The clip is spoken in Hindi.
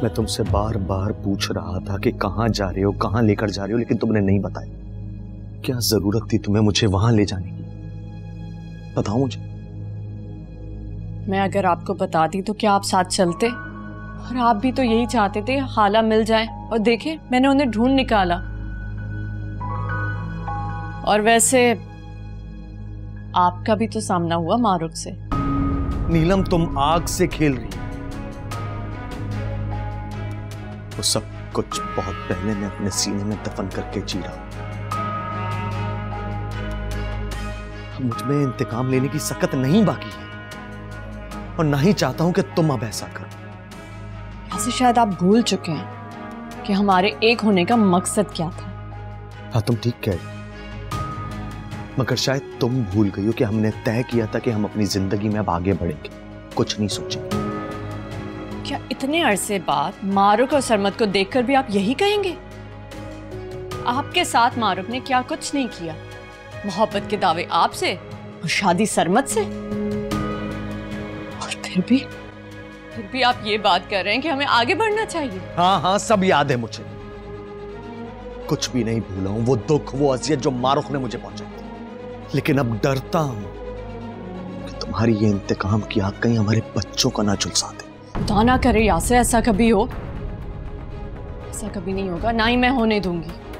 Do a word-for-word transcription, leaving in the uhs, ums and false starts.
मैं तुमसे बार बार पूछ रहा था कि कहां जा रहे हो, कहां लेकर जा रहे हो, लेकिन तुमने नहीं बताया। क्या जरूरत थी तुम्हें मुझे वहां ले जाने की? बताओ मुझे। मैं अगर आपको बताती तो क्या आप साथ चलते? और आप भी तो यही चाहते थे हाला मिल जाए, और देखे मैंने उन्हें ढूंढ निकाला। और वैसे आपका भी तो सामना हुआ मारुख से। नीलम, तुम आग से खेल रही हो। वो सब कुछ बहुत पहले मैं अपने सीने में दफन करके जी रहा हूं। मुझ में इंतकाम लेने की सकत नहीं बाकी है, और ना ही चाहता हूं कि तुम अब ऐसा करो। ऐसे शायद आप भूल चुके हैं कि हमारे एक होने का मकसद क्या था। हाँ, तुम ठीक कह रही, मगर शायद तुम भूल गई हो कि हमने तय किया था कि हम अपनी जिंदगी में अब आगे बढ़ेंगे, कुछ नहीं सोचेंगे। क्या इतने अरसे बाद मारुख और सरमद को देखकर भी आप यही कहेंगे? आपके साथ मारुख ने क्या कुछ नहीं किया। मोहब्बत के दावे आपसे और शादी सरमद से, और फिर भी फिर भी आप ये बात कर रहे हैं कि हमें आगे बढ़ना चाहिए। हाँ हाँ, सब याद है मुझे, कुछ भी नहीं भूला हूं। वो दुख, वो अजियत जो मारुख ने मुझे पहुंचाई थी, लेकिन अब डरता हूं कि तुम्हारी ये इंतकाम की आग कहीं हमारे बच्चों का ना झुलसा दे। खुदा ना करे यासे ऐसा कभी हो। ऐसा कभी नहीं होगा, ना ही मैं होने दूंगी।